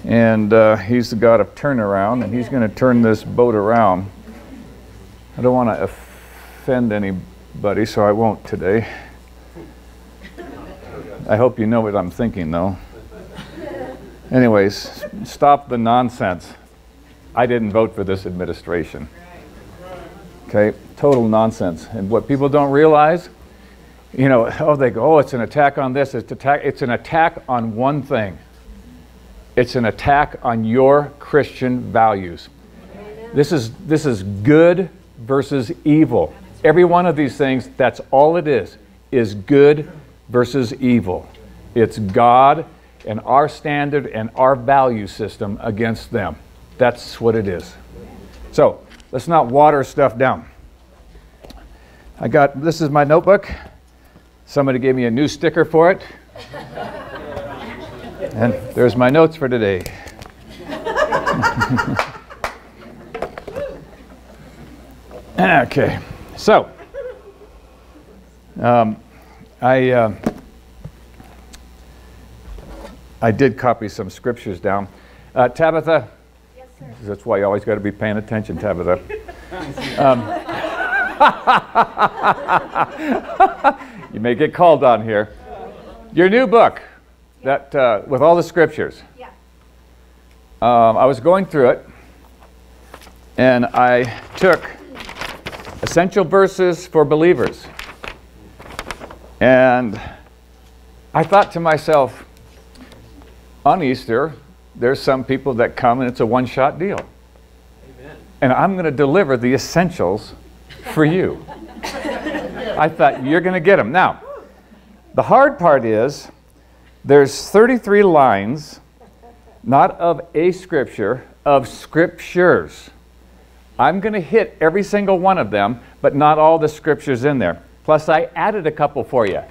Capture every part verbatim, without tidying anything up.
And uh, he's the God of turnaround, and he's going to turn this boat around. I don't want to offend anybody, so I won't today. I hope you know what I'm thinking, though. Anyways, stop the nonsense. I didn't vote for this administration. Okay, total nonsense. And what people don't realize, you know, oh, they go, oh, it's an attack on this. It's, attack, it's an attack on one thing. It's an attack on your Christian values. This is, this is good versus evil. Every one of these things, that's all it is, is good versus evil. It's God and our standard and our value system against them. That's what it is. So let's not water stuff down. I got, this is my notebook. Somebody gave me a new sticker for it. And there's my notes for today. Okay, so um, I uh, I did copy some scriptures down. Uh, Tabitha, yes, sir. That's why you always got to be paying attention, Tabitha. um, you may get called on here. Your new book, that uh, with all the scriptures. Yeah. Um, I was going through it, and I took essential verses for believers. And I thought to myself, on Easter, there's some people that come and it's a one-shot deal. Amen. And I'm going to deliver the essentials for you. I thought, you're going to get them. Now, the hard part is, there's thirty-three lines, not of a scripture, of scriptures. I'm going to hit every single one of them, but not all the scriptures in there. Plus, I added a couple for you.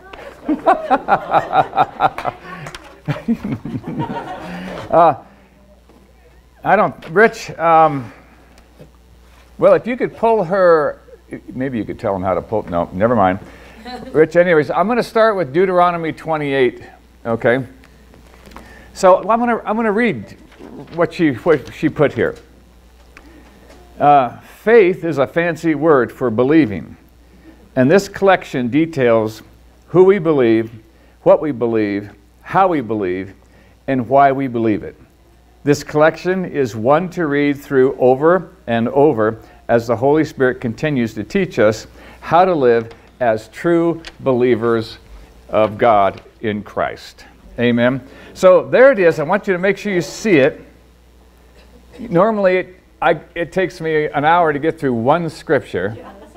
uh, I don't, Rich, um, well, if you could pull her, maybe you could tell him how to pull, no, never mind. Rich, anyways, I'm going to start with Deuteronomy twenty-eight, okay? So I'm going to I'm going to read what she, what she put here. Uh, faith is a fancy word for believing. And this collection details who we believe, what we believe, how we believe, and why we believe it. This collection is one to read through over and over as the Holy Spirit continues to teach us how to live as true believers of God in Christ. Amen. So there it is. I want you to make sure you see it. Normally, it, I, it takes me an hour to get through one scripture.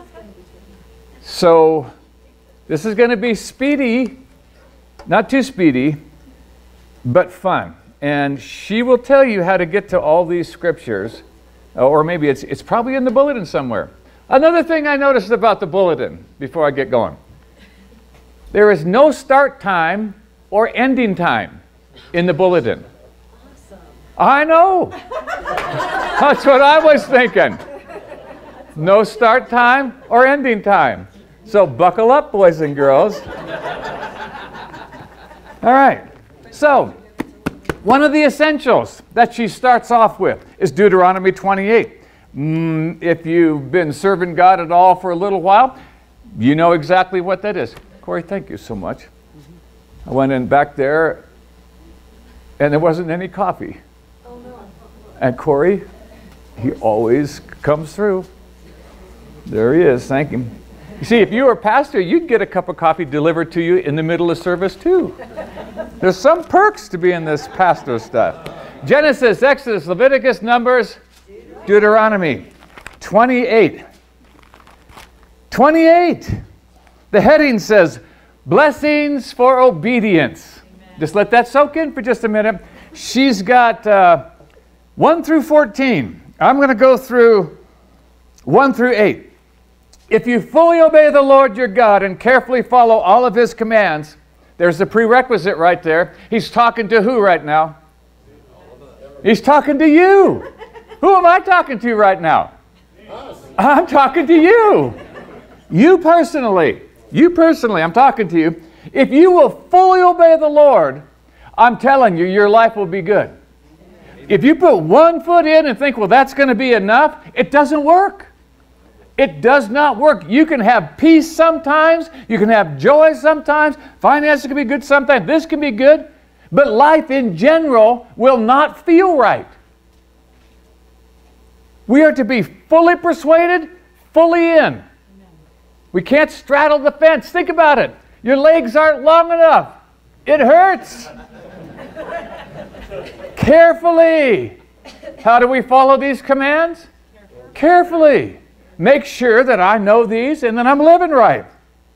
So this is going to be speedy, not too speedy, but fun. And she will tell you how to get to all these scriptures, or maybe it's, it's probably in the bulletin somewhere. Another thing I noticed about the bulletin before I get going. There is no start time or ending time in the bulletin. Awesome. I know. That's what I was thinking. No start time or ending time. So buckle up, boys and girls. All right. So one of the essentials that she starts off with is Deuteronomy twenty-eight. Mm, if you've been serving God at all for a little while, you know exactly what that is. Corey, thank you so much. I went in back there, and there wasn't any coffee. Oh, no. And Corey, he always comes through. There he is. Thank him. You see, if you were a pastor, you'd get a cup of coffee delivered to you in the middle of service, too. There's some perks to being this pastor stuff. Genesis, Exodus, Leviticus, Numbers, Deuteronomy. twenty-eight. twenty-eight. The heading says, blessings for obedience. Amen. Just let that soak in for just a minute. She's got uh, one through fourteen. I'm going to go through one through eight. If you fully obey the Lord your God and carefully follow all of his commands, there's the prerequisite right there. He's talking to who right now? He's talking to you. Who am I talking to right now? I'm talking to you. You personally. You personally, I'm talking to you. If you will fully obey the Lord, I'm telling you, your life will be good. If you put one foot in and think, well, that's going to be enough, it doesn't work. It does not work. You can have peace sometimes. You can have joy sometimes. Finances can be good sometimes. This can be good. But life in general will not feel right. We are to be fully persuaded, fully in. We can't straddle the fence. Think about it. Your legs aren't long enough. It hurts. Carefully. How do we follow these commands? Carefully. Make sure that I know these and that I'm living right.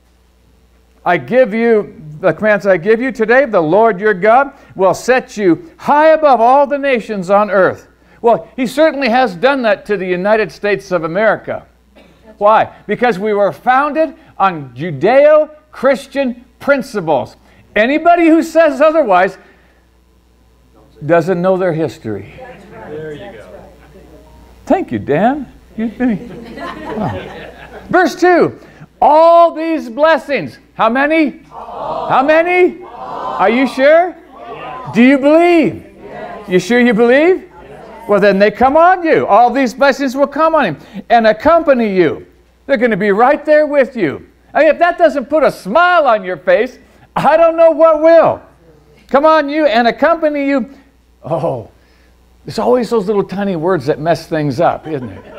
I give you, the commands I give you today, the Lord your God will set you high above all the nations on earth. Well, He certainly has done that to the United States of America. Why? Because we were founded on Judeo-Christian principles. Anybody who says otherwise doesn't know their history. There you go. Thank you, Dan. You've been... Wow. Verse two. All these blessings. How many? All. How many? All. Are you sure? Yes. Do you believe? Yes. You sure you believe? Yes. Well, then they come on you. All these blessings will come on Him and accompany you. They're going to be right there with you. I mean, if that doesn't put a smile on your face, I don't know what will. Come on you and accompany you. Oh, there's always those little tiny words that mess things up, isn't it?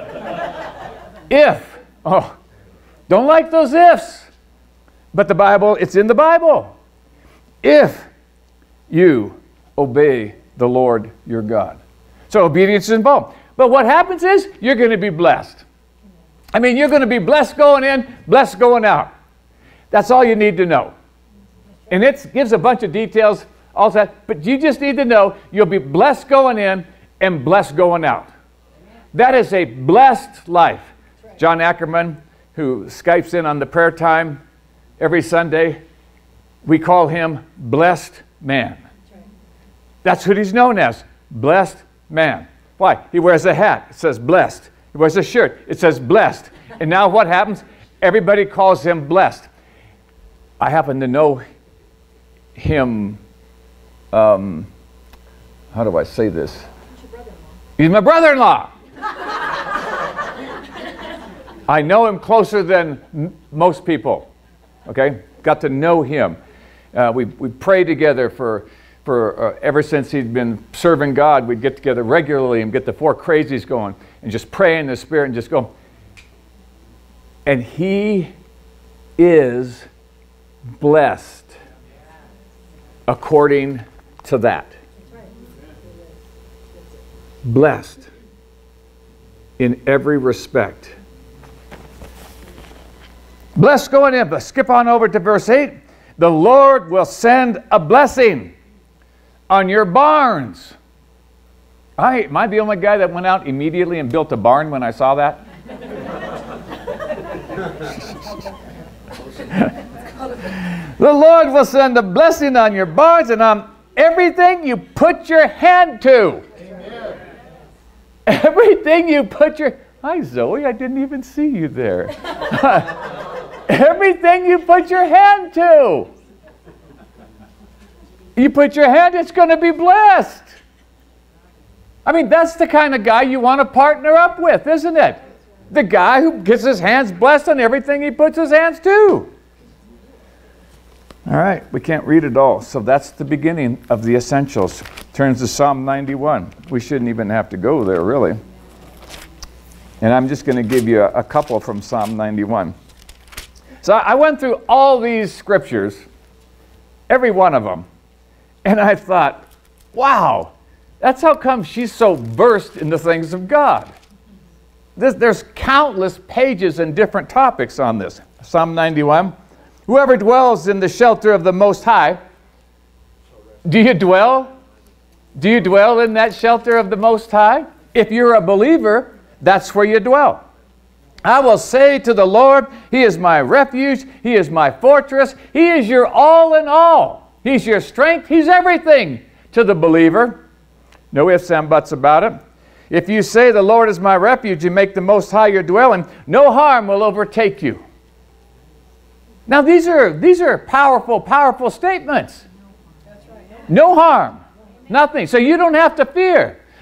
If. Oh, don't like those ifs. But the Bible, it's in the Bible. If you obey the Lord your God. So obedience is involved. But what happens is you're going to be blessed. I mean, you're going to be blessed going in, blessed going out. That's all you need to know. And it gives a bunch of details, all that, but you just need to know you'll be blessed going in and blessed going out. That is a blessed life. John Ackerman, who Skypes in on the prayer time every Sunday, we call him Blessed Man. That's what he's known as, Blessed Man. Why? He wears a hat, it says blessed. He wears a shirt, it says blessed. And now what happens? Everybody calls him blessed. I happen to know him, um, how do I say this? He's my brother-in-law. I know him closer than m- most people, okay? Got to know him. Uh, we we prayed together for, for uh, ever since he'd been serving God. We'd get together regularly and get the four crazies going and just pray in the Spirit and just go. And he is blessed according to that. Blessed in every respect. Blessed going in, but skip on over to verse eight. The Lord will send a blessing on your barns. I, am I the only guy that went out immediately and built a barn when I saw that? The Lord will send a blessing on your barns and on everything you put your hand to. Amen. Everything you put your... Hi, Zoe. I didn't even see you there. Everything you put your hand to. You put your hand, it's going to be blessed. I mean, that's the kind of guy you want to partner up with, isn't it? The guy who gets his hands blessed on everything he puts his hands to. All right, we can't read it all. So that's the beginning of the essentials. Turns to Psalm ninety-one. We shouldn't even have to go there, really. And I'm just going to give you a, a couple from Psalm ninety-one. So I went through all these scriptures, every one of them, and I thought, wow, that's how come she's so versed in the things of God. This, there's countless pages and different topics on this. Psalm ninety-one. Whoever dwells in the shelter of the Most High, do you dwell? Do you dwell in that shelter of the Most High? If you're a believer, that's where you dwell. I will say to the Lord, He is my refuge, He is my fortress, He is your all in all. He's your strength, He's everything to the believer. No ifs and buts about it. If you say the Lord is my refuge and make the Most High your dwelling, no harm will overtake you. Now these are, these are powerful, powerful statements. No harm, nothing. So you don't have to fear.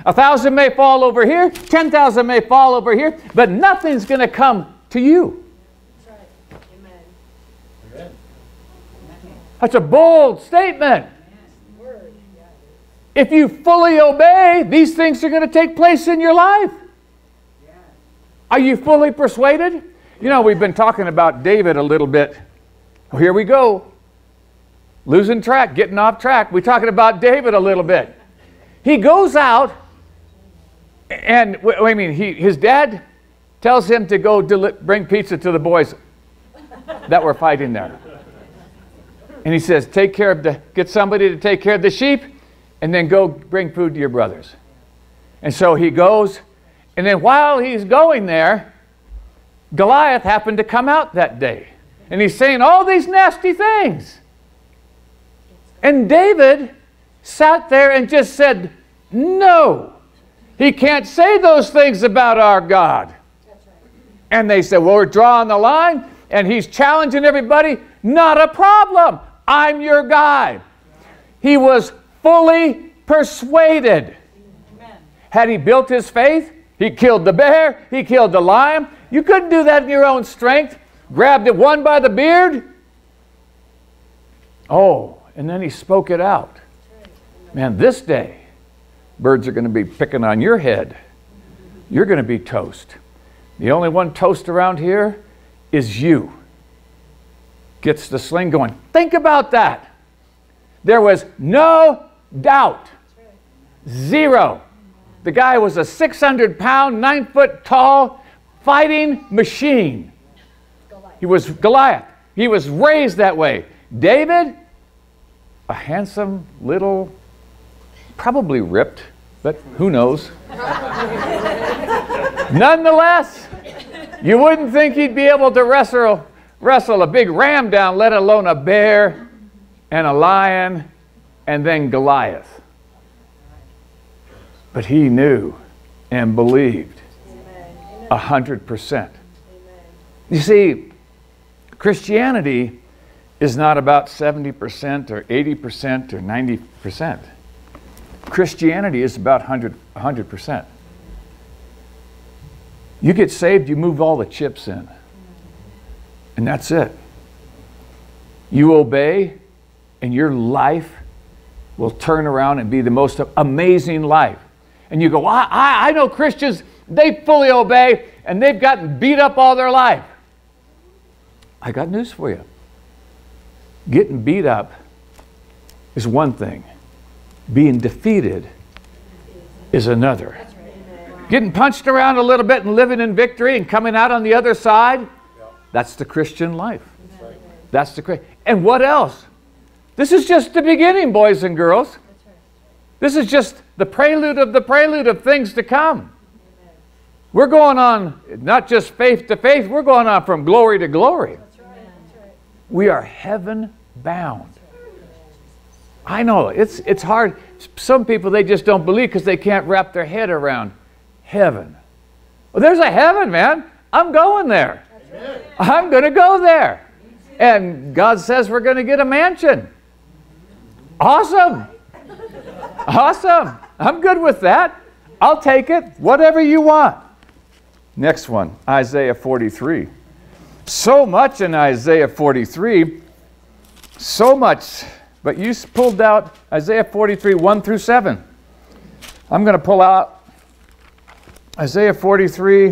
A thousand may fall over here, ten thousand may fall over here, but nothing's going to come to you. That's right. Amen. That's a bold statement. Word. If you fully obey, these things are going to take place in your life. Are you fully persuaded? You know, we've been talking about David a little bit. Oh, here we go. Losing track, getting off track. We're talking about David a little bit. He goes out, and I mean, he, his dad tells him to go deli- bring pizza to the boys that were fighting there. And he says, take care of the, get somebody to take care of the sheep, and then go bring food to your brothers. And so he goes, and then while he's going there, Goliath happened to come out that day. And he's saying all these nasty things. And David sat there and just said, no, he can't say those things about our God. And they said, well, we're drawing the line, and he's challenging everybody. Not a problem. I'm your guy. He was fully persuaded. Amen. Had he built his faith, he killed the bear, he killed the lion. You couldn't do that in your own strength. Grabbed it one by the beard. Oh, and then he spoke it out. Man, this day, birds are going to be picking on your head. You're going to be toast. The only one toast around here is you. Gets the sling going. Think about that. There was no doubt. Zero. The guy was a six hundred pound, nine foot tall fighting machine. He was Goliath. He was raised that way. David, a handsome little, probably ripped, but who knows. Nonetheless, you wouldn't think he'd be able to wrestle, wrestle a big ram down, let alone a bear and a lion and then Goliath. But he knew and believed a hundred percent. You see, Christianity is not about seventy percent or eighty percent or ninety percent. Christianity is about one hundred percent. You get saved, you move all the chips in. And that's it. You obey, and your life will turn around and be the most amazing life. And you go, I, I, I know Christians, they fully obey, and they've gotten beat up all their life. I got news for you. Getting beat up is one thing. Being defeated is another. Getting punched around a little bit and living in victory and coming out on the other side, that's the Christian life. That's the and what else? This is just the beginning, boys and girls. This is just the prelude of the prelude of things to come. We're going on not just faith to faith, we're going on from glory to glory. We are heaven bound. I know, it's, it's hard. Some people, they just don't believe because they can't wrap their head around heaven. Well, there's a heaven, man. I'm going there. Amen. I'm going to go there. And God says we're going to get a mansion. Awesome. Awesome. I'm good with that. I'll take it. Whatever you want. Next one, Isaiah forty-three. So much in Isaiah forty-three. So much. But you pulled out Isaiah forty-three, one through seven. I'm going to pull out Isaiah forty-three,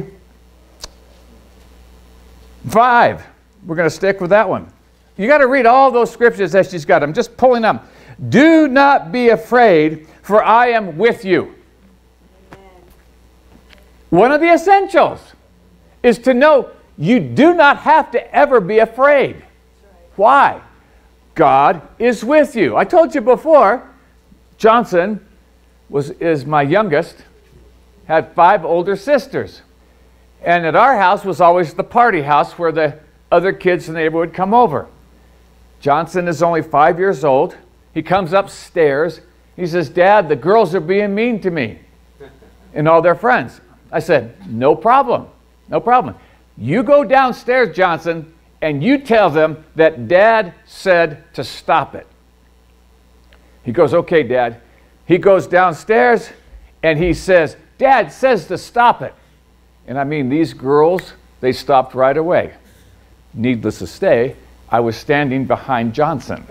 five. We're going to stick with that one. You got to read all those scriptures that she's got. I'm just pulling them. Do not be afraid, for I am with you. Amen. One of the essentials is to know you do not have to ever be afraid. Right. Why? God is with you. I told you before, Johnson was is my youngest, had five older sisters. And at our house was always the party house where the other kids in the neighborhood come over. Johnson is only five years old. He comes upstairs. He says, Dad, the girls are being mean to me and all their friends. I said, no problem. No problem. You go downstairs, Johnson, and you tell them that Dad said to stop it. He goes, okay, Dad. He goes downstairs, And he says, Dad says to stop it. And I mean, these girls, they stopped right away. Needless to say, I was standing behind Johnson.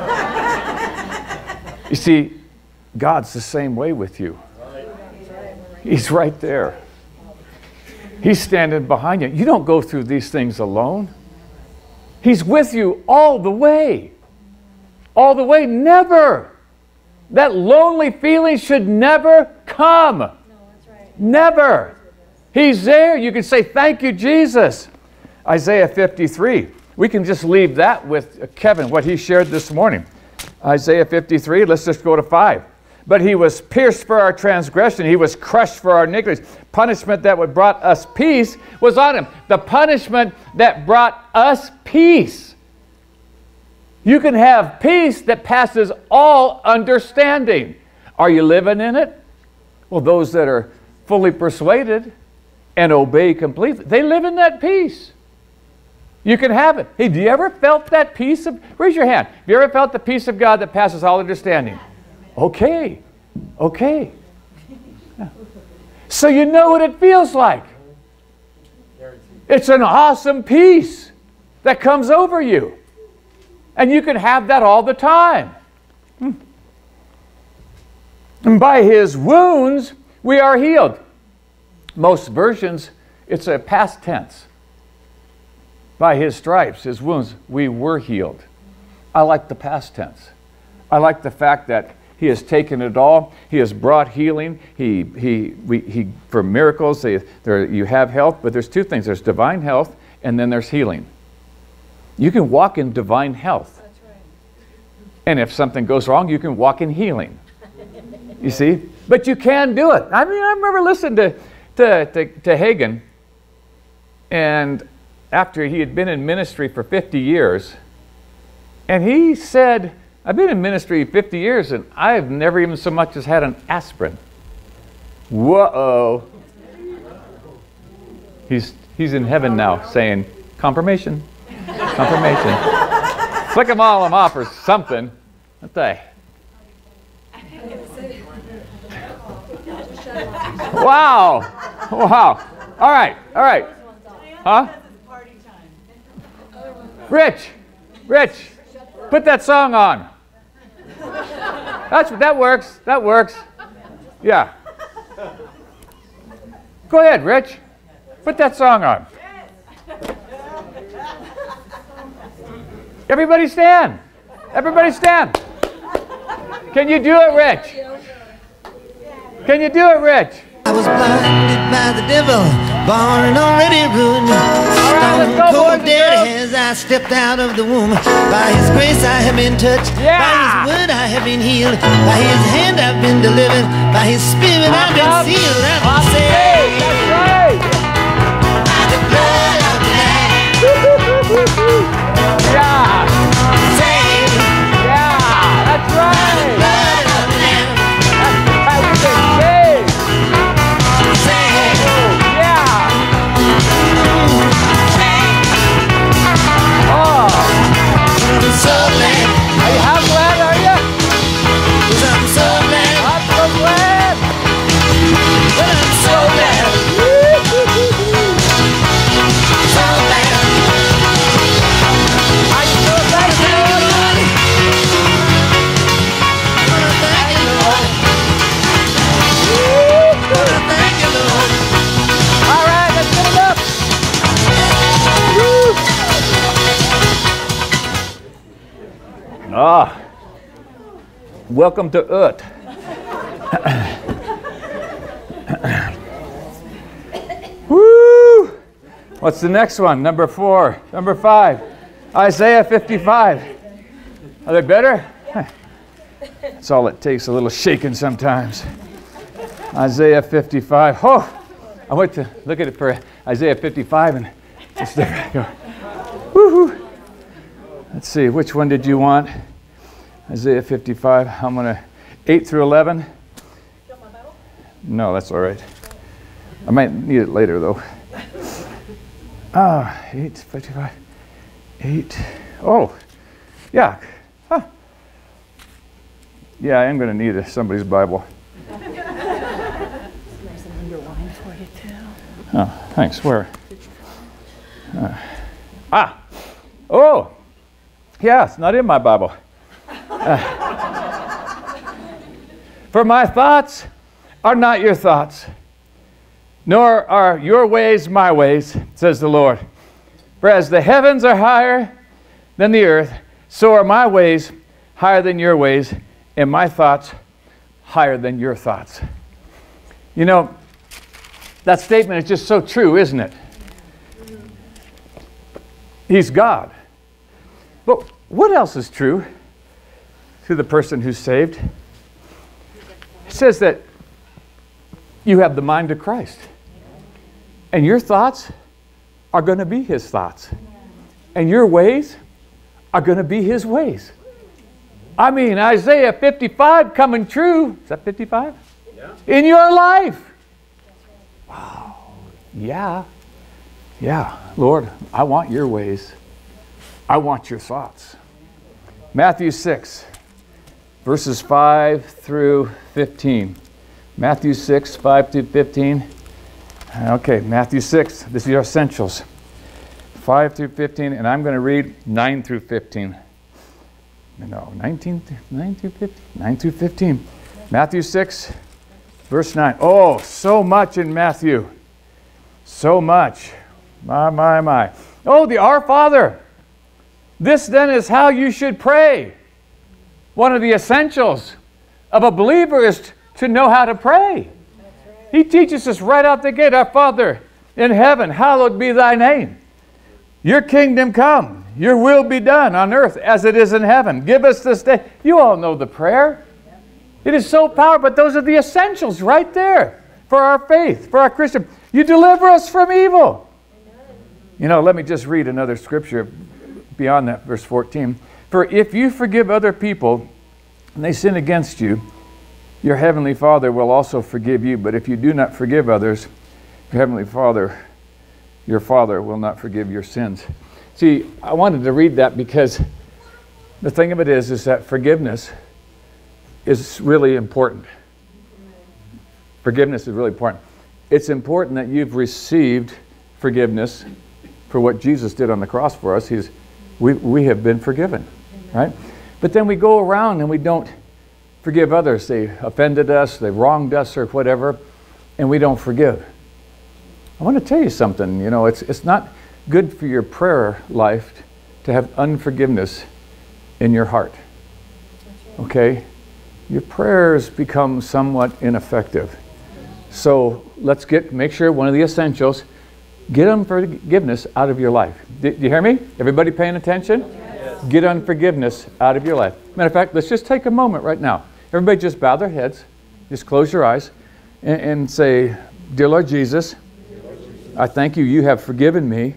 You see, God's the same way with you. He's right there. He's standing behind you. You don't go through these things alone. He's with you all the way. All the way, never. That lonely feeling should never come. No, that's right. Never. He's there. You can say, thank you, Jesus. Isaiah fifty-three. We can just leave that with Kevin, what he shared this morning. Isaiah fifty-three, let's just go to five. But he was pierced for our transgression. He was crushed for our iniquities. Punishment that would brought us peace was on him. The punishment that brought us peace. You can have peace that passes all understanding. Are you living in it? Well, those that are fully persuaded and obey completely, they live in that peace. You can have it. Hey, have you ever felt that peace of, raise your hand. Have you ever felt the peace of God that passes all understanding? Okay. Okay. So you know what it feels like. It's an awesome peace that comes over you. And you can have that all the time. And by his wounds, we are healed. Most versions, it's a past tense. By his stripes, his wounds, we were healed. I like the past tense. I like the fact that he has taken it all. He has brought healing. He, he, we, he, for miracles, they, there, you have health, but there's two things. There's divine health, and then there's healing. You can walk in divine health. That's right. And if something goes wrong, you can walk in healing. You see? But you can do it. I mean, I remember listening to, to, to, to Hagin, and after he had been in ministry for fifty years, and he said, I've been in ministry fifty years, and I've never even so much as had an aspirin. Whoa. He's, he's in heaven now saying, confirmation. Confirmation. Flick them all them off or something. What the? Wow. Wow. All right. All right. Huh? Rich. Rich. Put that song on. That's that works. That works. Yeah. Go ahead, Rich. Put that song on. Everybody stand. Everybody stand. Can you do it, Rich? Can you do it, Rich? I was blinded by the devil, born and already ruined. let's go, Stone cold boys and dead girls. as I stepped out of the womb. By his grace I have been touched. Yeah. By his word I have been healed. By his hand I've been delivered. By his spirit I've been Up. sealed. I've Up. been saved. That's right. By the blood of the Lamb. Yeah. Saved. Yeah. That's right. Blood of the Lamb. That's right. We've been saved. Saved. Yeah. Oh. I'm so glad. Are you how glad are you? I'm so glad. I'm so glad. Well, I'm so glad. So glad. Are you so glad? Thank you, Lord. Thank you, Lord. Thank you, Lord. All right, let's get it up. Ah, welcome to Ut. Woo! What's the next one? Number four, number five, Isaiah fifty-five. Are they better? That's all it takes, a little shaking sometimes. Isaiah fifty-five. Oh, I went to look at it for Isaiah fifty-five and just there I go. Woo-hoo. Let's see, which one did you want? Isaiah fifty-five. I'm going to eight through eleven. No, that's all right. I might need it later, though. Ah, eight, fifty-five. eight. Oh, yeah. Huh. Yeah, I am going to need a, somebody's Bible. Oh, thanks. Where? Uh, ah. Oh. Yeah, it's not in my Bible. Uh, For my thoughts are not your thoughts, nor are your ways my ways, says the Lord. For as the heavens are higher than the earth, so are my ways higher than your ways, and my thoughts higher than your thoughts. You know, that statement is just so true, isn't it? He's God. But what else is true to the person who's saved? It says that you have the mind of Christ. And your thoughts are going to be his thoughts. And your ways are going to be his ways. I mean, Isaiah fifty-five coming true. Is that fifty-five? Yeah. In your life. Wow. Yeah. Yeah. Lord, I want your ways. I want your thoughts. Matthew six, verses five through fifteen. Matthew six, five through fifteen. Okay, Matthew six. This is your essentials. five through fifteen, and I'm going to read nine through fifteen. No, nineteen, nine through fifteen. nine through fifteen. Matthew six, verse nine. Oh, so much in Matthew. So much. My, my, my. Oh, the Our Father. This then is how you should pray. One of the essentials of a believer is to know how to pray. He teaches us right out the gate, Our Father in heaven, hallowed be thy name. Your kingdom come. Your will be done on earth as it is in heaven. Give us this day. You all know the prayer. It is so powerful, but those are the essentials right there for our faith, for our Christian. You deliver us from evil. You know, let me just read another scripture beyond that, verse fourteen. For if you forgive other people and they sin against you, your heavenly Father will also forgive you. But if you do not forgive others, your heavenly Father, your Father will not forgive your sins. See, I wanted to read that because the thing of it is, is that forgiveness is really important. Forgiveness is really important. It's important that you've received forgiveness for what Jesus did on the cross for us. He's, we, we have been forgiven, right? But then we go around and we don't forgive others. They offended us, they wronged us or whatever, and we don't forgive. I want to tell you something. You know, it's it's not good for your prayer life to have unforgiveness in your heart. Okay? Your prayers become somewhat ineffective. So let's get make sure one of the essentials, get unforgiveness out of your life. Do you hear me? Everybody paying attention? Yes. Get unforgiveness out of your life. Matter of fact, let's just take a moment right now. Everybody just bow their heads, just close your eyes, and, and say, Dear Lord Jesus, I thank you, you have forgiven me.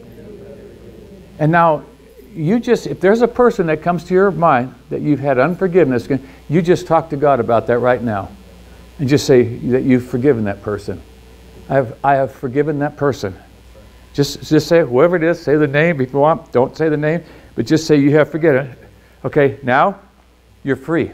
And now, you just, if there's a person that comes to your mind that you've had unforgiveness, you just talk to God about that right now. And just say that you've forgiven that person. I have, I have forgiven that person. Just, just say, whoever it is, say the name if you want. Don't say the name, but just say you have forgiven it. Okay, now you're free.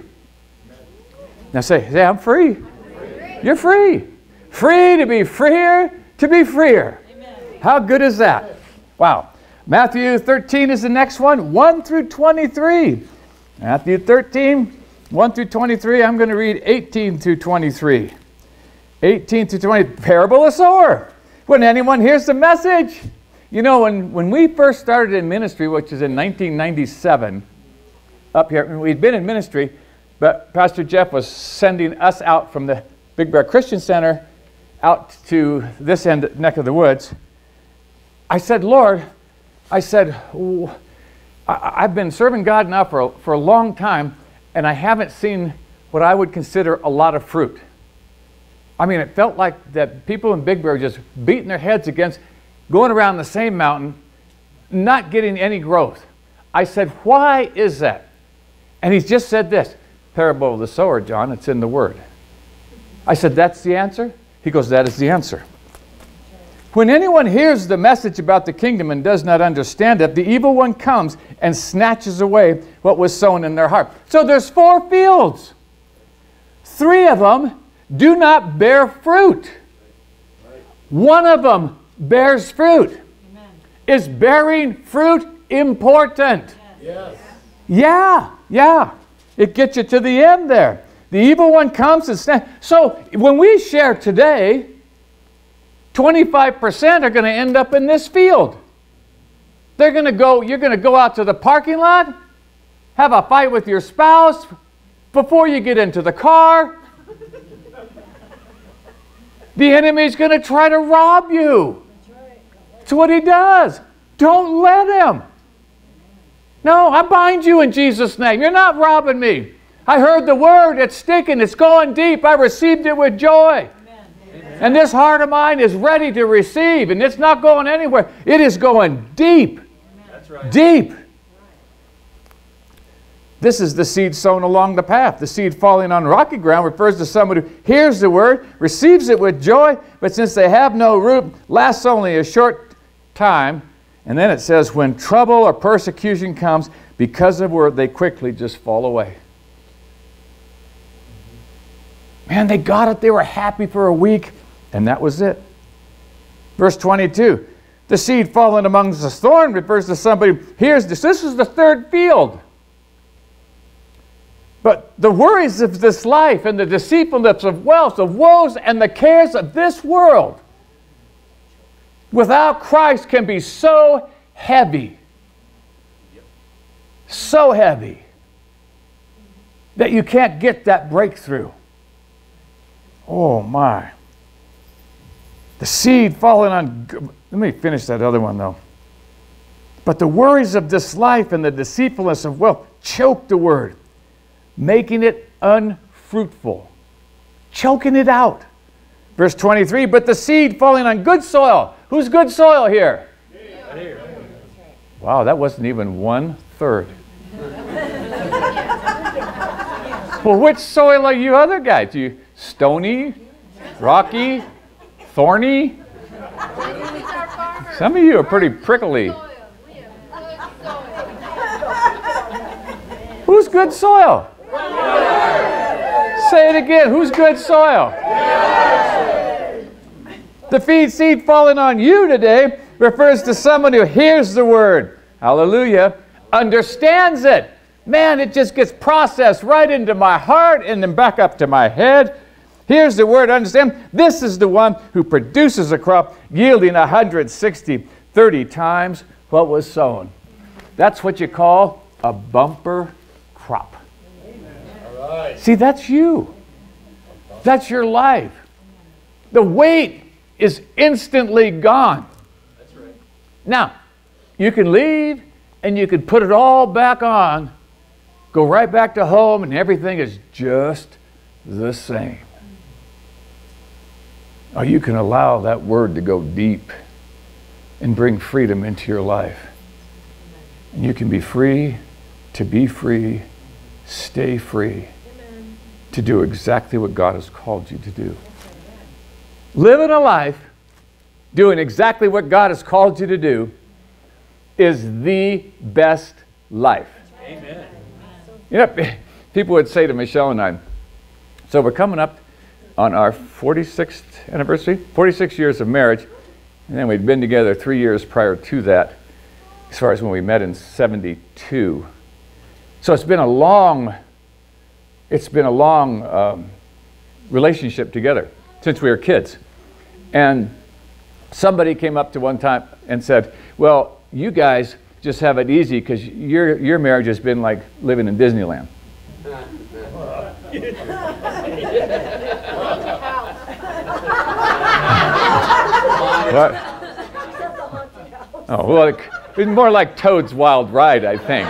Now say, say, I'm free. I'm free. You're free. Free to be freer, to be freer. Amen. How good is that? Wow. Matthew thirteen is the next one, one through twenty-three. Matthew thirteen, one through twenty-three. I'm going to read eighteen through twenty-three. eighteen through twenty, parable of sower. When anyone hears the message. You know, when, when we first started in ministry, which is in nineteen ninety-seven, up here, we'd been in ministry, but Pastor Jeff was sending us out from the Big Bear Christian Center out to this end neck of the woods. I said, Lord, I said, oh, I, I've been serving God now for a, for a long time, and I haven't seen what I would consider a lot of fruit. I mean, it felt like that people in Big Bear were just beating their heads against going around the same mountain, not getting any growth. I said, why is that? And he's just said this, parable of the sower, John, it's in the Word. I said, that's the answer? He goes, that is the answer. When anyone hears the message about the kingdom and does not understand it, the evil one comes and snatches away what was sown in their heart. So there's four fields. Three of them do not bear fruit. one of them bears fruit. Amen. Is bearing fruit important? Yes. Yeah, yeah. It gets you to the end there. The evil one comes and stands. So when we share today, twenty-five percent are going to end up in this field. They're going to go, you're going to go out to the parking lot, have a fight with your spouse before you get into the car. The enemy's going to try to rob you. That's what he does. Don't let him. No, I bind you in Jesus' name. You're not robbing me. I heard the word. It's sticking. It's going deep. I received it with joy. Amen. And this heart of mine is ready to receive. And it's not going anywhere. It is going deep. That's right. Deep. This is the seed sown along the path. The seed falling on rocky ground refers to somebody who hears the word, receives it with joy, but since they have no root, lasts only a short time. And then it says, when trouble or persecution comes because of word, they quickly just fall away. Man, they got it. They were happy for a week, and that was it. Verse twenty-two, the seed fallen amongst the thorn refers to somebody who hears this. This is the third field. But the worries of this life and the deceitfulness of wealth, of woes and the cares of this world without Christ can be so heavy, so heavy, that you can't get that breakthrough. Oh my. The seed falling on, let me finish that other one though. But the worries of this life and the deceitfulness of wealth choke the word, making it unfruitful, choking it out. Verse twenty-three, but the seed falling on good soil. Who's good soil here? Here. Wow, that wasn't even one third. Well, which soil are you other guys? You stony, rocky, thorny? Some of you are pretty prickly. Who's good soil? Say it again. Who's good soil? The feed seed falling on you today refers to someone who hears the word. Hallelujah. Understands it. Man, it just gets processed right into my heart and then back up to my head. Here's the word, understand. This is the one who produces a crop yielding one hundred sixty, thirty times what was sown. That's what you call a bumper crop. All right. See, that's you. That's your life. The weight is instantly gone. That's right. Now, you can leave and you can put it all back on, go right back to home, and everything is just the same. Or you can allow that word to go deep and bring freedom into your life. And you can be free to be free, stay free, Amen. To do exactly what God has called you to do. Living a life doing exactly what God has called you to do is the best life. Amen. You know, people would say to Michelle and I, so we're coming up on our forty-sixth anniversary, forty-six years of marriage, and then we'd been together three years prior to that, as far as when we met in seventy-two. So it's been a long, it's been a long um, relationship together since we were kids. And somebody came up to one time and said, well, you guys just have it easy because your, your marriage has been like living in Disneyland. What? Oh, well, it, it's more like Toad's Wild Ride, I think.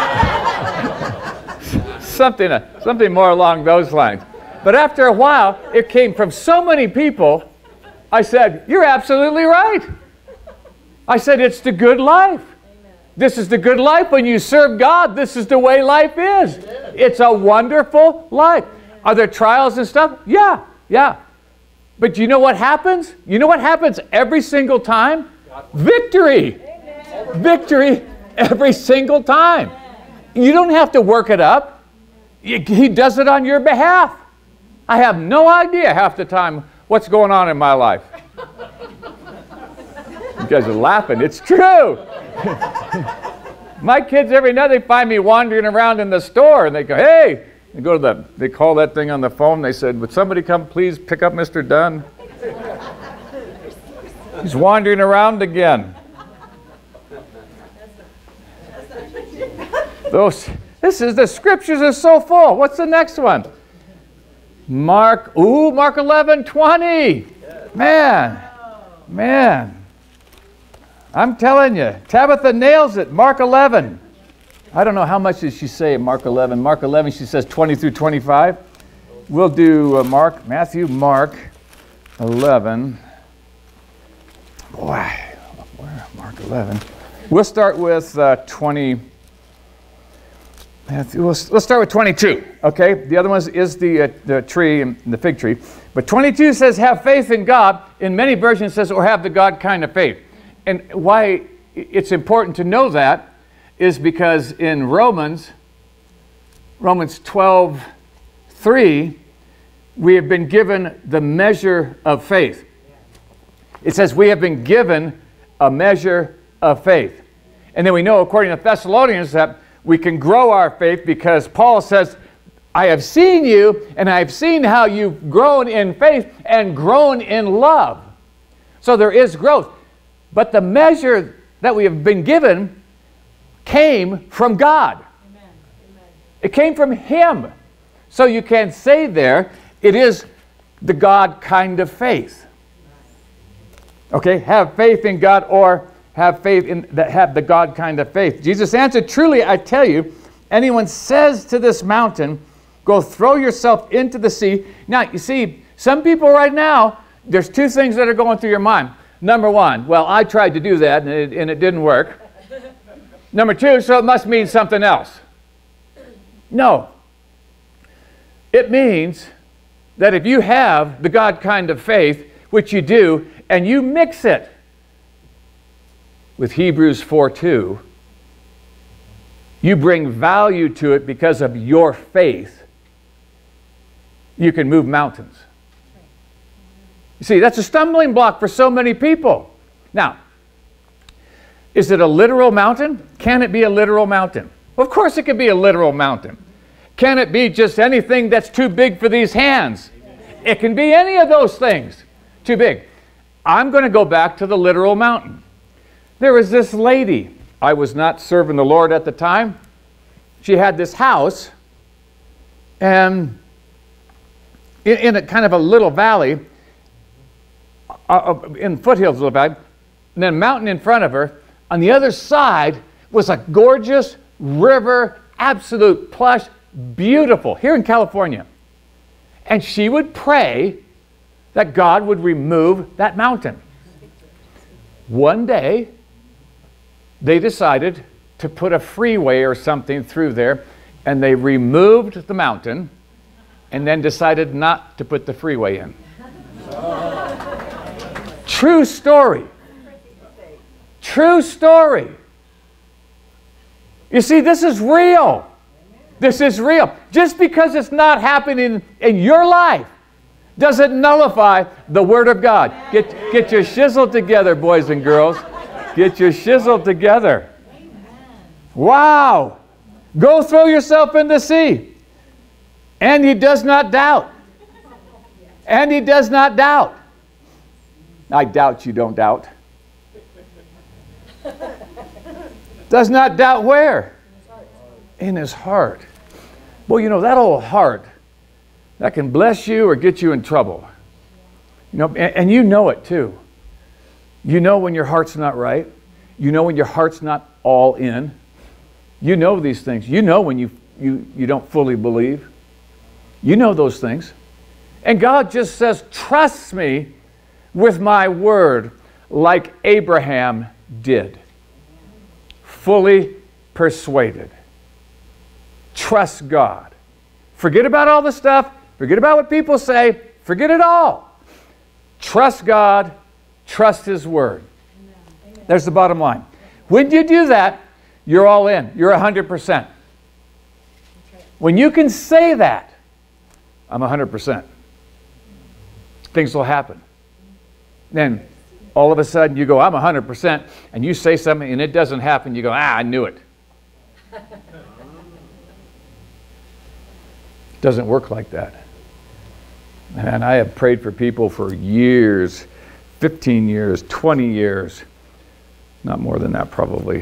something, uh, something more along those lines. But after a while, it came from so many people, I said, you're absolutely right. I said, it's the good life. This is the good life. When you serve God, this is the way life is. It's a wonderful life. Are there trials and stuff? Yeah, yeah. But you know what happens? You know what happens every single time? Victory. Victory every single time. You don't have to work it up. He does it on your behalf. I have no idea half the time what's going on in my life. You guys are laughing. It's true. My kids, every night they find me wandering around in the store, and they go, hey, they go to the, they call that thing on the phone. They said, would somebody come please pick up Mister Dunn? He's wandering around again. Those, this is, the scriptures are so full. What's the next one? Mark, ooh, Mark eleven twenty. Man, man. I'm telling you, Tabitha nails it. Mark eleven. I don't know how much did she say in Mark eleven. Mark eleven, she says twenty through twenty-five. We'll do uh, Mark, Matthew, Mark eleven. Boy, where? Mark eleven. We'll start with uh, twenty. Matthew, we'll, let's start with twenty-two. Okay, the other one is the uh, the tree and the fig tree. But twenty-two says, "Have faith in God." In many versions, it says, "Or have the God kind of faith." And why it's important to know that is because in Romans, Romans twelve three, we have been given the measure of faith. It says we have been given a measure of faith. And then we know, according to Thessalonians, that we can grow our faith because Paul says, I have seen you, and I have seen how you've grown in faith and grown in love. So there is growth. But the measure that we have been given came from God. Amen. Amen. It came from Him. So you can say there, it is the God kind of faith. Okay, have faith in God, or have faith in that have the God kind of faith. Jesus answered, truly I tell you, anyone says to this mountain, go throw yourself into the sea. Now, you see, some people right now, there's two things that are going through your mind. Number one, well, I tried to do that and it, and it didn't work. Number two, so it must mean something else. No. It means that if you have the God kind of faith, which you do, and you mix it with Hebrews four two, you bring value to it because of your faith, you can move mountains. You see, that's a stumbling block for so many people. Now, is it a literal mountain? Can it be a literal mountain? Well, of course it can be a literal mountain. Can it be just anything that's too big for these hands? It can be any of those things. Too big. I'm going to go back to the literal mountain. There was this lady. I was not serving the Lord at the time. She had this house, and in, in a kind of a little valley, uh, in foothills, little valley, and then a mountain in front of her. On the other side was a gorgeous river, absolute plush, beautiful, here in California. And she would pray that God would remove that mountain. One day, they decided to put a freeway or something through there, and they removed the mountain and then decided not to put the freeway in. True story. True story. You see, this is real. This is real. Just because it's not happening in your life doesn't nullify the Word of God. Get, get your shizzle together, boys and girls. Get your shizzle together. Wow. Go throw yourself in the sea. And he does not doubt. And he does not doubt. I doubt you don't doubt. Does not doubt where? In his heart. Well, you know, that old heart, that can bless you or get you in trouble. You know, and, and you know it too. You know when your heart's not right. You know when your heart's not all in. You know these things. You know when you, you, you don't fully believe. You know those things. And God just says, trust me with my word like Abraham did. Fully persuaded. Trust God. Forget about all the stuff. Forget about what people say. Forget it all. Trust God. Trust His word. Amen. There's the bottom line. When you do that, you're all in. You're one hundred percent. When you can say that, I'm one hundred percent. Things will happen. Then all of a sudden you go, I'm one hundred percent, and you say something and it doesn't happen, you go, ah, I knew it. It doesn't work like that. And I have prayed for people for years, fifteen years, twenty years, not more than that probably.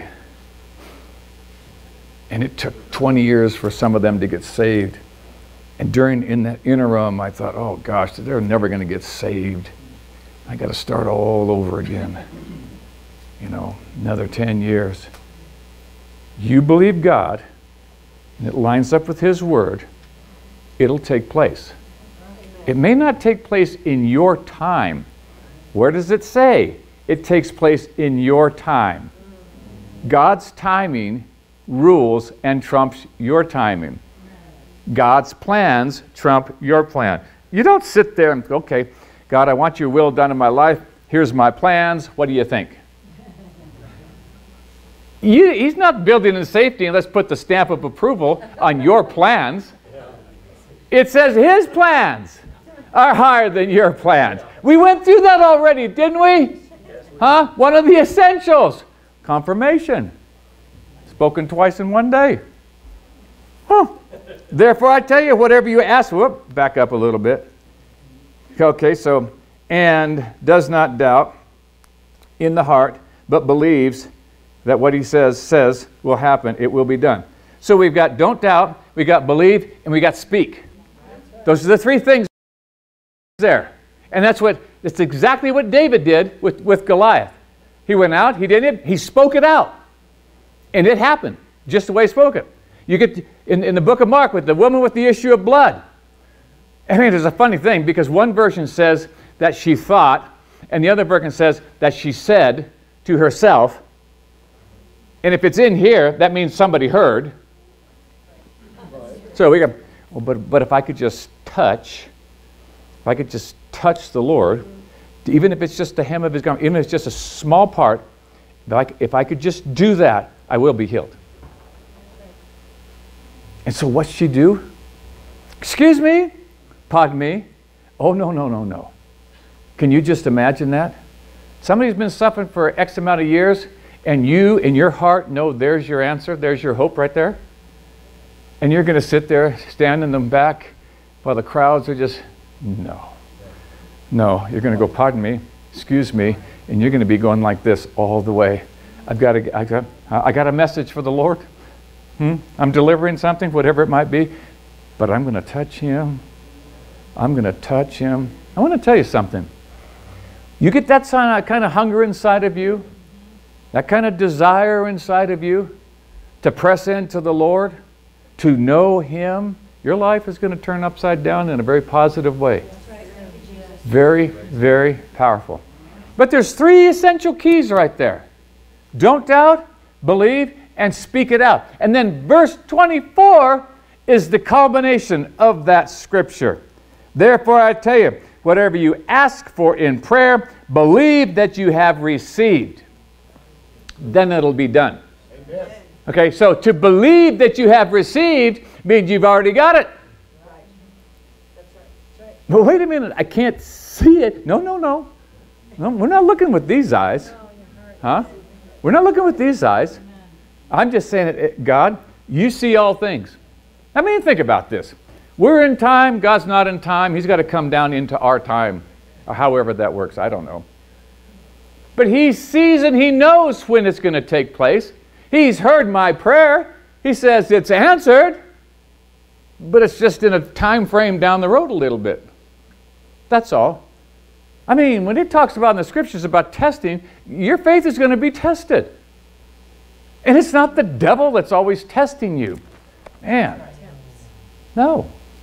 And it took twenty years for some of them to get saved. And during in that interim, I thought, oh gosh, they're never going to get saved. I got to start all over again. You know, another ten years. You believe God, and it lines up with His Word, it'll take place. It may not take place in your time. Where does it say? It takes place in your time. God's timing rules and trumps your timing. God's plans trump your plan. You don't sit there and, okay, God, I want your will done in my life. Here's my plans. What do you think? You, he's not building in safety and let's put the stamp of approval on your plans. It says His plans are higher than your plans. We went through that already, didn't we? Huh? One of the essentials. Confirmation. Spoken twice in one day. Huh. Therefore, I tell you, whatever you ask, whoop, back up a little bit. Okay, so, and does not doubt in the heart, but believes that what he says, says will happen, it will be done. So we've got don't doubt, we got believe, and we got speak. Those are the three things there. And that's what, it's exactly what David did with, with Goliath. He went out, he did it, he spoke it out. And it happened, just the way he spoke it. You get in, in the book of Mark with the woman with the issue of blood. I mean, there's a funny thing because one version says that she thought, and the other version says that she said to herself. And if it's in here, that means somebody heard. So we go, well, but, but if I could just touch, if I could just touch the Lord, even if it's just the hem of His garment, even if it's just a small part, if I, if I could just do that, I will be healed. And so what's she do? Excuse me? Pardon me? Oh, no, no, no, no. Can you just imagine that? Somebody's been suffering for X amount of years, and you, in your heart, know there's your answer, there's your hope right there. And you're going to sit there, stand in the back, while the crowds are just, no. No, you're going to go, pardon me, excuse me, and you're going to be going like this all the way. I've got a, I got, I got a message for the Lord. Hmm? I'm delivering something, whatever it might be, but I'm going to touch Him. I'm going to touch Him. I want to tell you something. You get that kind of hunger inside of you, that kind of desire inside of you to press into the Lord, to know Him, your life is going to turn upside down in a very positive way. Very, very powerful. But there's three essential keys right there. Don't doubt, believe, and speak it out. And then verse twenty-four is the culmination of that scripture. Therefore I tell you, whatever you ask for in prayer, believe that you have received. Then it'll be done. Amen. Okay, so to believe that you have received means you've already got it. Right. That's right. That's right. But wait a minute, I can't see it. No, no, no. No, we're not looking with these eyes. Huh? We're not looking with these eyes. I'm just saying, God, you see all things. I mean, think about this. We're in time, God's not in time. He's got to come down into our time, or however that works, I don't know. But He sees and He knows when it's going to take place. He's heard my prayer. He says it's answered, but it's just in a time frame down the road a little bit. That's all. I mean, when it talks about in the scriptures about testing, your faith is going to be tested. And it's not the devil that's always testing you. Man. No.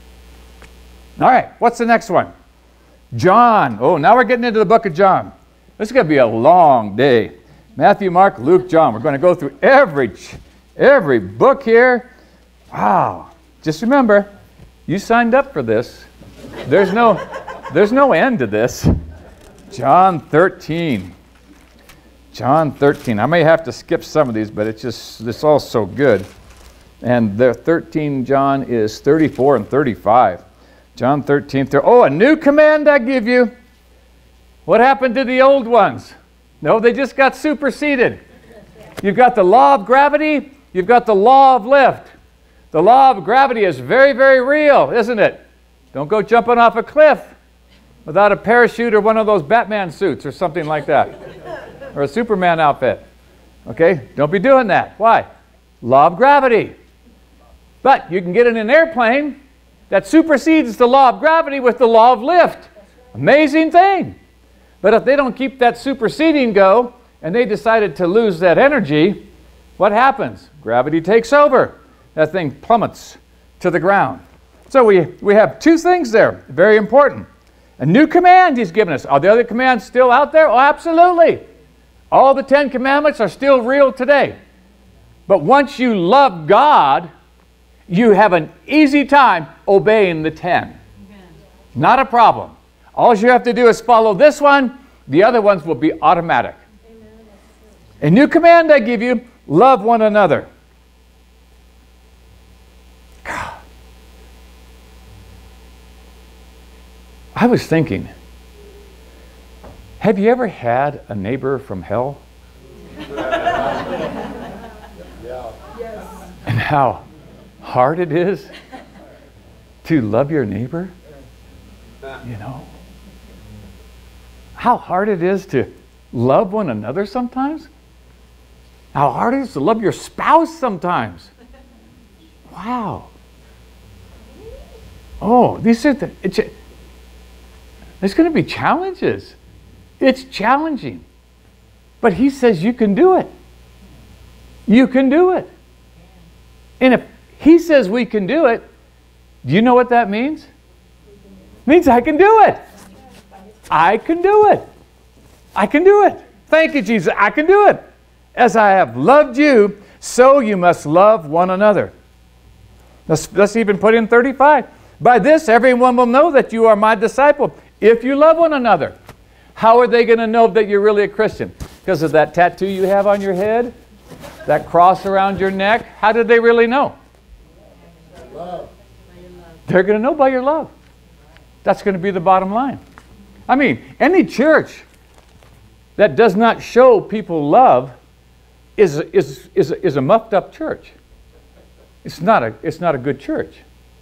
All right, what's the next one? John. Oh, now we're getting into the book of John. This is going to be a long day. Matthew, Mark, Luke, John. We're going to go through every, every book here. Wow. Just remember, you signed up for this. There's no, there's no end to this. John thirteen. John thirteen. I may have to skip some of these, but it's just, it's all so good. And the thirteen John is thirty-four and thirty-five. John thirteen. Oh, a new command I give you. What happened to the old ones? No, they just got superseded. You've got the law of gravity. You've got the law of lift. The law of gravity is very, very real, isn't it? Don't go jumping off a cliff without a parachute or one of those Batman suits or something like that. Or a Superman outfit. Okay? Don't be doing that. Why? Law of gravity. But you can get in an airplane that supersedes the law of gravity with the law of lift. Amazing thing. But if they don't keep that superseding go and they decided to lose that energy, what happens? Gravity takes over. That thing plummets to the ground. So we, we have two things there, very important. A new command he's given us. Are the other commands still out there? Oh, absolutely. All the Ten Commandments are still real today. But once you love God, you have an easy time obeying the ten. Amen. Not a problem. All you have to do is follow this one. The other ones will be automatic. Amen. A new command I give you, love one another. God. I was thinking, have you ever had a neighbor from hell? And how hard it is to love your neighbor? You know? How hard it is to love one another sometimes? How hard it is to love your spouse sometimes? Wow. Oh, these are the... It's, there's going to be challenges. It's challenging. But he says you can do it. You can do it. And if he says we can do it, do you know what that means? It means I can do it. I can do it. I can do it. Thank you, Jesus. I can do it. As I have loved you, so you must love one another. Let's, let's even put in thirty-five. By this, everyone will know that you are my disciple, if you love one another. How are they going to know that you're really a Christian? Because of that tattoo you have on your head? That cross around your neck? How did they really know? Love. They're going to know by your love. That's going to be the bottom line. I mean, any church that does not show people love is, is, is, is a muffed up church. It's not a, it's not a good church.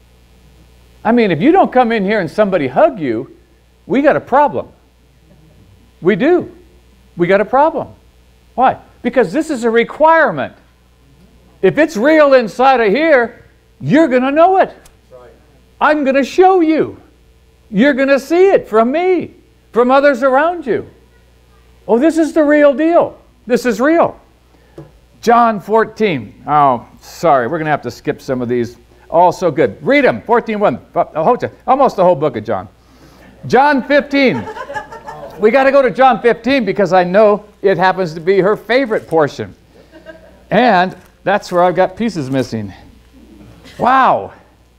I mean, if you don't come in here and somebody hug you, we got a problem. We do. We got a problem. Why? Because this is a requirement. If it's real inside of here, you're going to know it. Right. I'm going to show you. You're going to see it from me, from others around you. Oh, this is the real deal. This is real. John fourteen. Oh, sorry. We're going to have to skip some of these. All so good. Read them. fourteen one. Almost the whole book of John. John fifteen. We got to go to John fifteen because I know it happens to be her favorite portion. And that's where I've got pieces missing. Wow.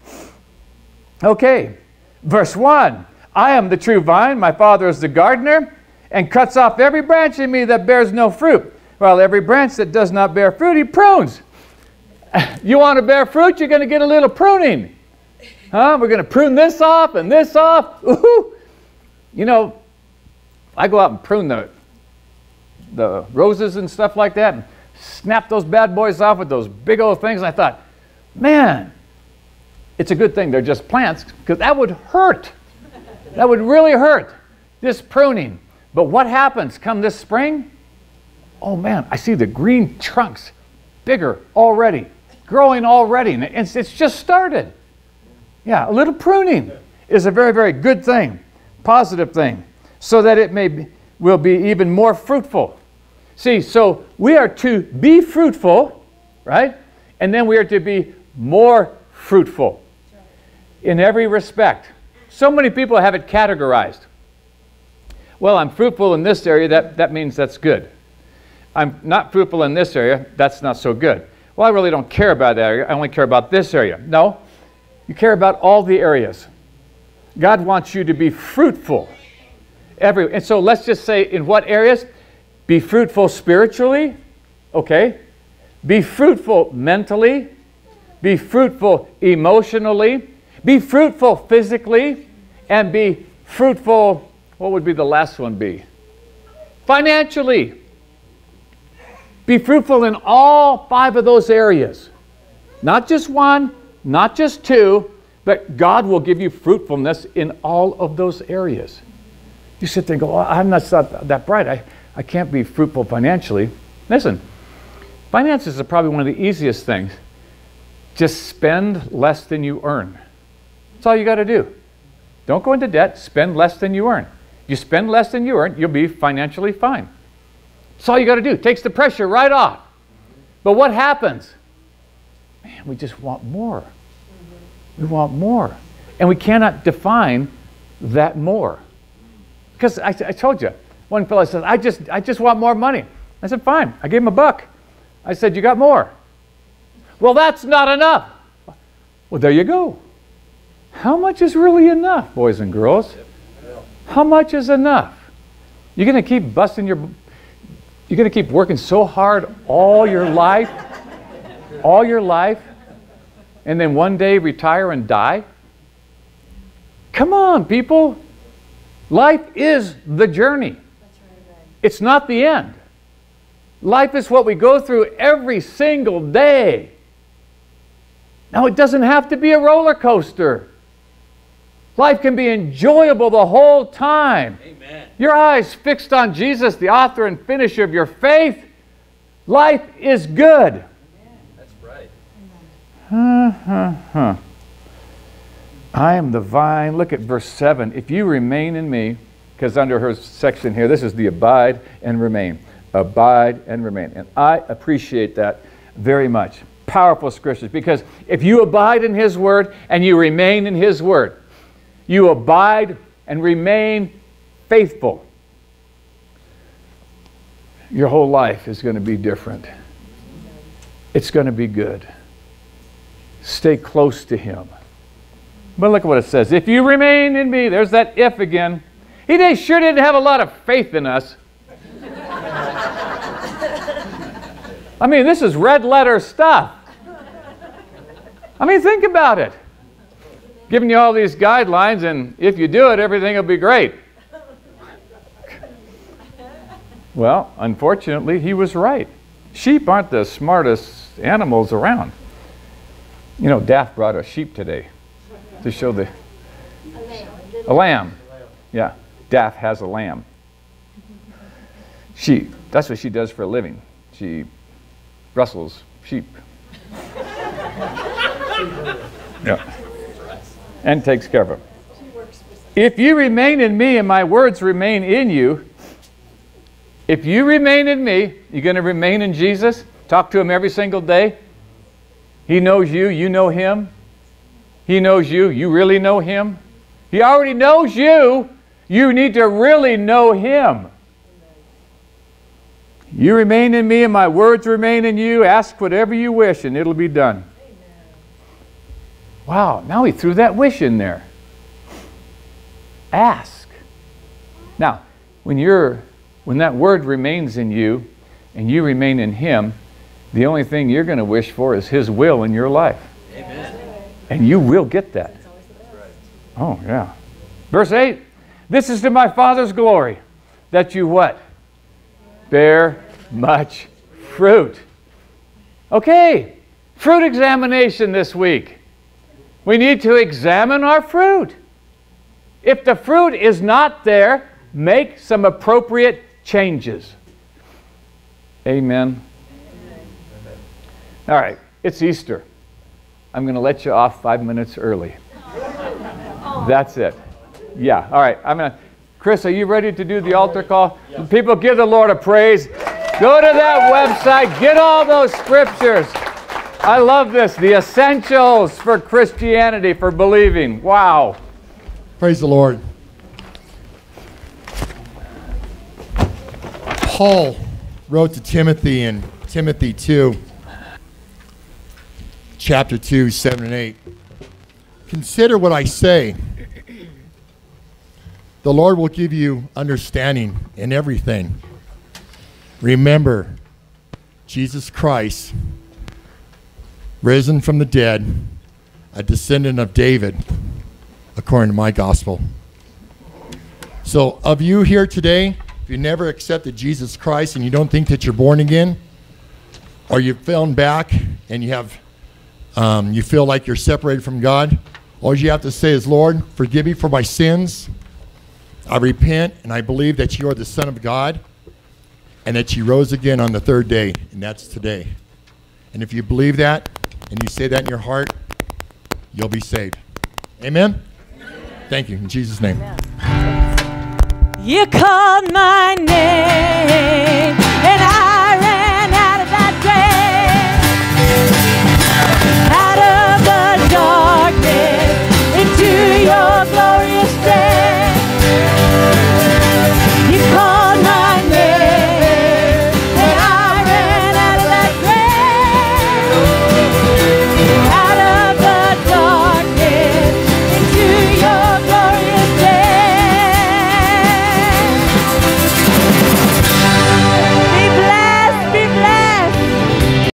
Okay. Verse one. I am the true vine, my Father is the gardener, and cuts off every branch in me that bears no fruit, while every branch that does not bear fruit, he prunes. You want to bear fruit, you're going to get a little pruning. Huh? We're going to prune this off and this off. Ooh. You know, I go out and prune the, the roses and stuff like that and snap those bad boys off with those big old things. And I thought, man, it's a good thing they're just plants because that would hurt. That would really hurt, this pruning. But what happens come this spring? Oh man, I see the green trunks bigger already, growing already. And it's, it's just started. Yeah, a little pruning is a very, very good thing, positive thing, so that it may be, will be even more fruitful. See, so we are to be fruitful, right? And then we are to be more fruitful in every respect. So many people have it categorized. Well, I'm fruitful in this area, that, that means that's good. I'm not fruitful in this area, that's not so good. Well, I really don't care about that area, I only care about this area. No, you care about all the areas. God wants you to be fruitful. Every, and so let's just say in what areas? Be fruitful spiritually, okay? Be fruitful mentally. Be fruitful emotionally. Be fruitful physically. And be fruitful, what would be the last one be? financially. Be fruitful in all five of those areas. Not just one, not just two, but God will give you fruitfulness in all of those areas. You sit there and go, oh, I'm not that bright. I, I can't be fruitful financially. Listen, finances are probably one of the easiest things. Just spend less than you earn. That's all you got to do. Don't go into debt. Spend less than you earn. You spend less than you earn, you'll be financially fine. That's all you got to do. Takes the pressure right off. But what happens? Man, we just want more. We want more. And we cannot define that more. Because I, I told you, one fellow said, I just, I just want more money. I said, fine. I gave him a buck. I said, you got more. Well, that's not enough. Well, there you go. How much is really enough, boys and girls? How much is enough? You're going to keep busting your... You're going to keep working so hard all your life, all your life, and then one day retire and die? Come on, people. Life is the journey. It's not the end. Life is what we go through every single day. Now, it doesn't have to be a roller coaster. Life can be enjoyable the whole time. Amen. Your eyes fixed on Jesus, the author and finisher of your faith. Life is good. That's right. Huh, huh, huh. I am the vine. Look at verse seven. If you remain in me, because under her section here, this is the abide and remain. Abide and remain. And I appreciate that very much. Powerful scriptures. Because if you abide in His Word and you remain in His Word, you abide and remain faithful, your whole life is going to be different. It's going to be good. Stay close to Him. But look at what it says. If you remain in me, there's that if again. He did, sure didn't have a lot of faith in us. I mean, this is red letter stuff. I mean, think about it. Giving you all these guidelines, and if you do it, everything will be great. Well, unfortunately, he was right. Sheep aren't the smartest animals around. You know, Daff brought a sheep today to show the... A lamb. A lamb. Yeah, Daff has a lamb. She, that's what she does for a living. She rustles sheep. Yeah. And takes care of them. If you remain in me and my words remain in you, if you remain in me, you're going to remain in Jesus. Talk to Him every single day. He knows you, you know Him. He knows you, you really know Him. He already knows you. You need to really know Him. You remain in me and my words remain in you. Ask whatever you wish and it'll be done. Wow, now he threw that wish in there. Ask. Now, when you're when that word remains in you and you remain in Him, the only thing you're going to wish for is His will in your life. Amen. And you will get that. Oh, yeah. Verse eight, this is to my Father's glory, that you what? Bear much fruit. Okay, fruit examination this week. We need to examine our fruit. If the fruit is not there, make some appropriate changes. Amen. All right, it's Easter. I'm going to let you off five minutes early. That's it. Yeah, all right. I'm going to... Chris, are you ready to do the altar call? Yeah. People, give the Lord a praise. Go to that website. Get all those scriptures. I love this. The essentials for Christianity, for believing. Wow. Praise the Lord. Paul wrote to Timothy in Timothy two, chapter two, seven and eight. Consider what I say. The Lord will give you understanding in everything. Remember, Jesus Christ, risen from the dead, a descendant of David, according to my gospel. So, of you here today if you never accepted Jesus Christ and you don't think that you're born again, or you've fallen back and you have, um, you feel like you're separated from God, all you have to say is, Lord, forgive me for my sins. I repent and I believe that you are the Son of God and that you rose again on the third day, and that's today. And if you believe that and you say that in your heart, you'll be saved. Amen? Amen. Thank you. In Jesus' name. Amen. You called my name.